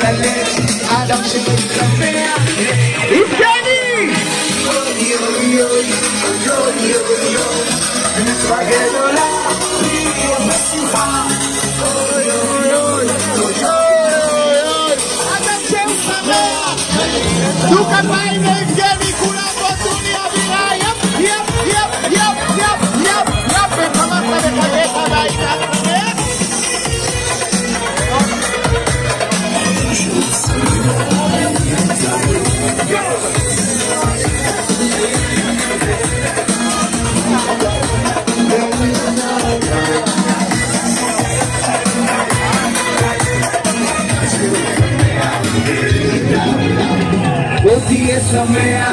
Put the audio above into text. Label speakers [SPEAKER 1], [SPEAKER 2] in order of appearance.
[SPEAKER 1] הלב, אדם שמתקפח יבגני! אוי אוי אוי, אוי אוי אוי, מצווה גדולה, להיות בשמחה. אוי אוי אוי, אוי אוי אוי, אדם שהוא שמח. דו כפיים ליבגני, כולם בוטוני אווירה, יפ יפ יפ יפ יפ יפ יפ, וחמרת וחלק הביתה. בוא תהיה שמח,